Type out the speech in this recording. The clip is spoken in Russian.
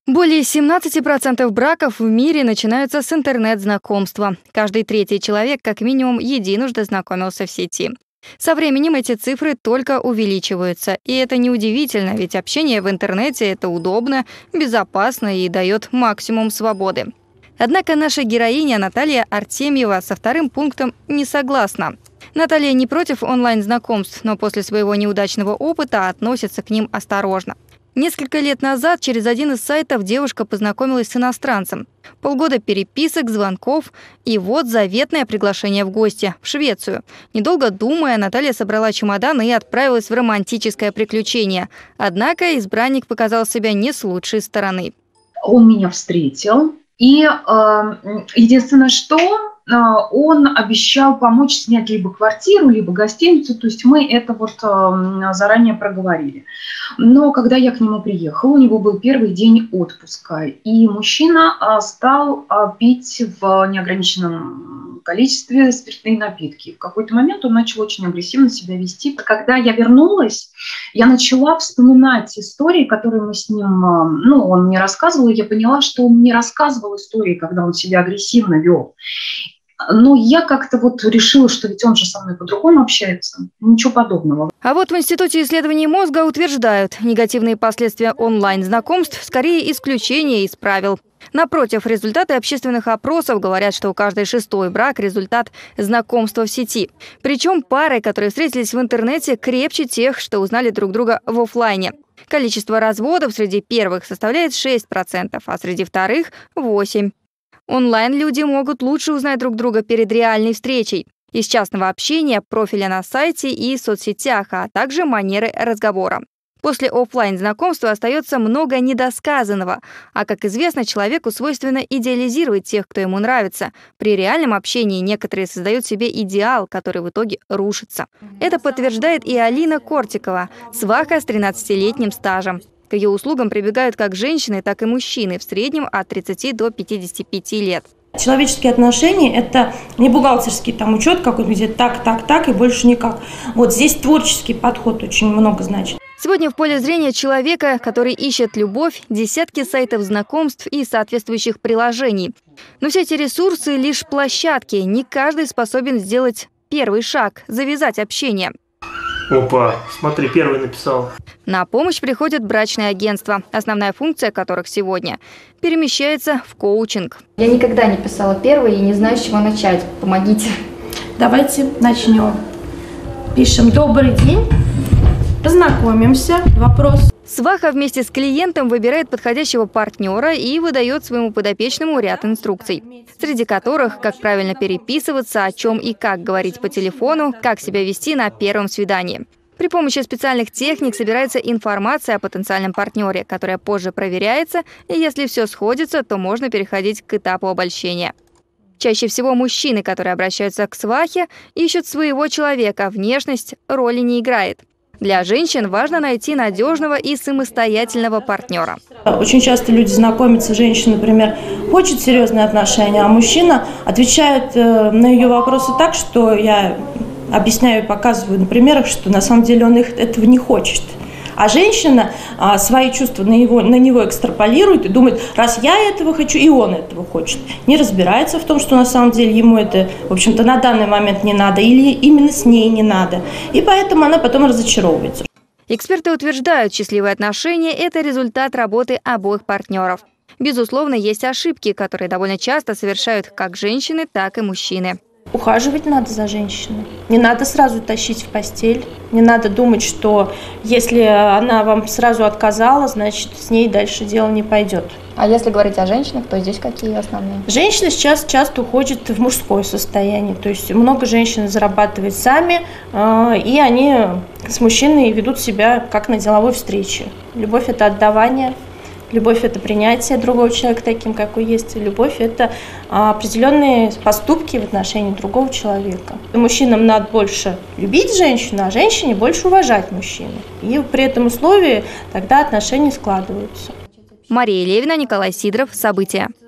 Более 17% браков в мире начинаются с интернет-знакомства. Каждый третий человек как минимум единожды знакомился в сети. Со временем эти цифры только увеличиваются. И это неудивительно, ведь общение в интернете – это удобно, безопасно и дает максимум свободы. Однако наша героиня Наталья Артемьева со вторым пунктом не согласна. Наталья не против онлайн-знакомств, но после своего неудачного опыта относится к ним осторожно. Несколько лет назад через один из сайтов девушка познакомилась с иностранцем. Полгода переписок, звонков и вот заветное приглашение в гости в Швецию. Недолго думая, Наталья собрала чемодан и отправилась в романтическое приключение. Однако избранник показал себя не с лучшей стороны. Он меня встретил, и единственное, что он обещал помочь снять либо квартиру, либо гостиницу, то есть мы это вот заранее проговорили. Но когда я к нему приехала, у него был первый день отпуска, и мужчина стал пить в неограниченном количестве спиртные напитки. В какой-то момент он начал очень агрессивно себя вести. Когда я вернулась, я начала вспоминать истории, которые мы с ним, он мне рассказывал, и я поняла, что он мне рассказывал истории, когда он себя агрессивно вел. Но я как-то вот решила, что ведь он же со мной по-другому общается. Ничего подобного. А вот в Институте исследований мозга утверждают, негативные последствия онлайн-знакомств скорее исключение из правил. Напротив, результаты общественных опросов говорят, что каждый шестой брак – результат знакомства в сети. Причем пары, которые встретились в интернете, крепче тех, что узнали друг друга в офлайне. Количество разводов среди первых составляет 6%, а среди вторых – 8%. Онлайн люди могут лучше узнать друг друга перед реальной встречей. Из частного общения, профиля на сайте и соцсетях, а также манеры разговора. После офлайн знакомства остается много недосказанного. А как известно, человеку свойственно идеализировать тех, кто ему нравится. При реальном общении некоторые создают себе идеал, который в итоге рушится. Это подтверждает и Алина Кортикова, сваха с 13-летним стажем. К ее услугам прибегают как женщины, так и мужчины, в среднем от 30 до 55 лет. Человеческие отношения – это не бухгалтерский учет какой-то, где так и больше никак. Вот здесь творческий подход очень много значит. Сегодня в поле зрения человека, который ищет любовь, десятки сайтов знакомств и соответствующих приложений. Но все эти ресурсы – лишь площадки. Не каждый способен сделать первый шаг – завязать общение. Опа, смотри, первый написал. На помощь приходят брачные агентства, основная функция которых сегодня перемещается в коучинг. Я никогда не писала первый и не знаю, с чего начать. Помогите. Давайте начнем. Пишем «Добрый день». Познакомимся. Вопрос. Сваха вместе с клиентом выбирает подходящего партнера и выдает своему подопечному ряд инструкций, среди которых, как правильно переписываться, о чем и как говорить по телефону, как себя вести на первом свидании. При помощи специальных техник собирается информация о потенциальном партнере, которая позже проверяется, и если все сходится, то можно переходить к этапу обольщения. Чаще всего мужчины, которые обращаются к свахе, ищут своего человека, внешность роли не играет. Для женщин важно найти надежного и самостоятельного партнера. Очень часто люди знакомятся, женщина, например, хочет серьезные отношения, а мужчина отвечает на ее вопросы так, что я объясняю и показываю на примерах, что на самом деле он этого не хочет. А женщина свои чувства на него экстраполирует и думает, раз я этого хочу, и он этого хочет. Не разбирается в том, что на самом деле ему это, в общем-то, на данный момент не надо или именно с ней не надо. И поэтому она потом разочаровывается. Эксперты утверждают, счастливые отношения – это результат работы обоих партнеров. Безусловно, есть ошибки, которые довольно часто совершают как женщины, так и мужчины. Ухаживать надо за женщиной. Не надо сразу тащить в постель. Не надо думать, что если она вам сразу отказала, значит, с ней дальше дело не пойдет. А если говорить о женщинах, то здесь какие основные? Женщины сейчас часто уходят в мужское состояние. То есть много женщин зарабатывают сами, и они с мужчиной ведут себя как на деловой встрече. Любовь – это отдавание. Любовь – это принятие другого человека таким, какой есть. Любовь – это определенные поступки в отношении другого человека. И мужчинам надо больше любить женщину, а женщине больше уважать мужчину. И при этом условии тогда отношения складываются. Мария Левина, Николай Сидоров. События.